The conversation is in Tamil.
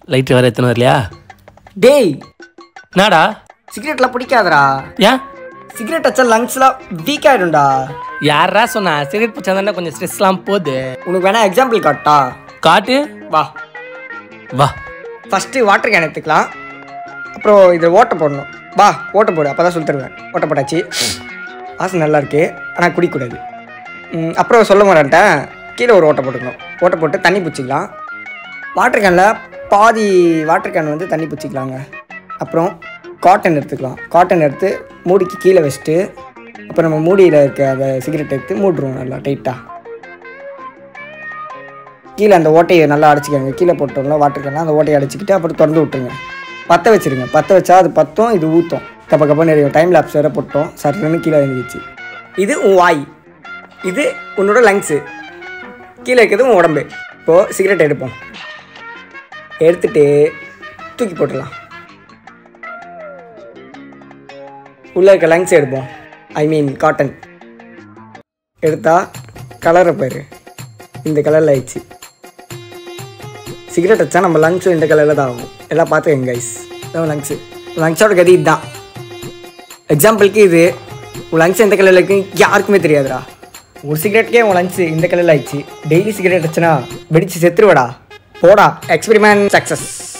லைட்டு வேறு எத்தனை வரலையா? டேய் என்னடா சிகரெட்லாம் பிடிக்காதடா. ஏன்? சிகரெட் வச்சா லங்ஸ்லாம் வீக் ஆகிடும்டா. யாரா சொன்னா? சிகரெட் பிடிச்சா தானே கொஞ்சம் ஸ்ட்ரெஸ்லாம் போகுது. உனக்கு வேணா எக்ஸாம்பிள் காட்டா? காட்டு. வா வா. ஃபஸ்ட்டு வாட்டர் கேன் எடுத்துக்கலாம். அப்புறம் இதை ஓட்டை போடணும். வா ஓட்டை போடு, அப்போ தான் சொல்லி தருவேன். ஓட்டை போட்டாச்சு. ஆசை நல்லா இருக்கு, ஆனால் குடிக்கூடாது. அப்புறம் சொல்ல மாட்டேன்ட்டேன். கீழே ஒரு ஓட்டை போட்டுக்கணும். ஓட்டை போட்டு தண்ணி பிடிச்சிக்கலாம். வாட்டர் கேனில் பாதி வாட்டர் கேன் வந்து தண்ணி பிடிச்சிக்கலாங்க. அப்புறம் காட்டன் எடுத்துக்கலாம். காட்டன் எடுத்து மூடிக்கு கீழே வச்சுட்டு அப்புறம் நம்ம மூடியில் இருக்க அந்த சிகரெட் எடுத்து மூடுறோம் நல்லா டைட்டாக. கீழே அந்த ஓட்டையை நல்லா அடைச்சிக்கோங்க. கீழே போட்டோம்னா வாட்டர் கேன்லாம் அந்த ஓட்டையை அடைச்சிக்கிட்டு அப்புறம் திறந்து விட்டுருங்க. பற்ற வச்சுருங்க. பற்ற வச்சா அது பற்றும், இது ஊற்றும். கப்ப நிறைய டைம் லேப்ஸ் வேறு போட்டோம். சட்டுன்னு கீழே இறங்கிடுச்சு. இது உன் வாய், இது உன்னோட லங்ஸு, கீழே இருக்கிறது உன் உடம்பு. இப்போது சிகரெட் எடுப்போம். எடுத்துகிட்டு தூக்கி போட்டுடலாம். உள்ளே இருக்க லங்ஸ் எடுப்போம். ஐ மீன் காட்டன் எடுத்தால் கலரை பாரு, இந்த கலரில் ஆயிடுச்சு. சிகரெட் வச்சா நம்ம லங்ஸும் இந்த கலரில் தான் ஆகும். எல்லாம் பார்த்துக்கங்க கைஸ். இதான் லங்ஸு. லங்ஸோட கதி இதுதான். எக்ஸாம்பிளுக்கு இது உன் லங்ஸ் எந்த கலரில் இருக்குன்னு யாருக்குமே தெரியாதுடா. ஒரு சிகரெட்டுக்கே உன் லங்ஸு இந்த கலரில் ஆயிடுச்சு. டெய்லி சிகரெட் வச்சுன்னா வெடிச்சு செத்துருவடா. போடா. Experiment success.